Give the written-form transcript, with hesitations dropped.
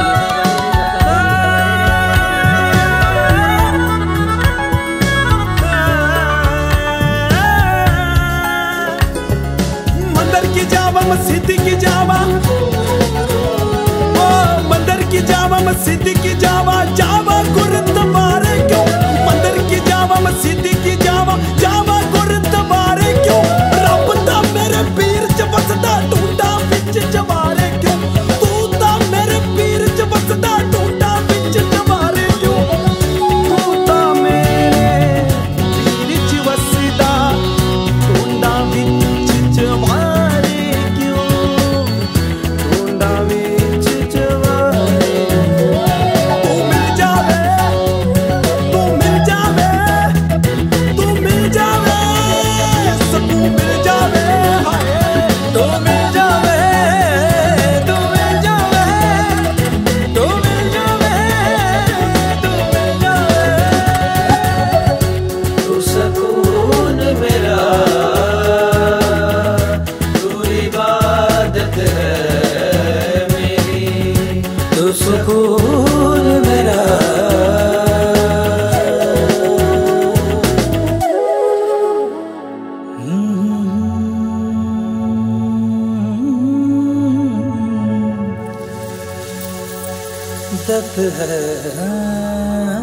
मंदिर की जावा मस्जिद की जावा, ओ मंदिर की जावा मस्जिद की जावा, जावा गुरुद्वारे क्यों? मंदिर की जावा मस्जिद की जावा, जावा गुरुद्वारे क्यों? रब दा मेरे पीर च बसदा टूटा विच जवारे क्यों? तू ता मेरे पीर च बसदा टूटा विच जवारे क्यों? तू ता मेरे पीर च बसदा टूटा विच जवारे क्यों? टूटा विच जवारे तू मिल जावे, तू मिल जावे, तू मिल जावे, सकून मिल जावे, हाय तू मिल जावे, तू मिल जावे, तू मिल जावे, तू मिल जावे। तू सुकून मेरा, तू इबादत है मेरी, तू सुकून मेरा। दर्द है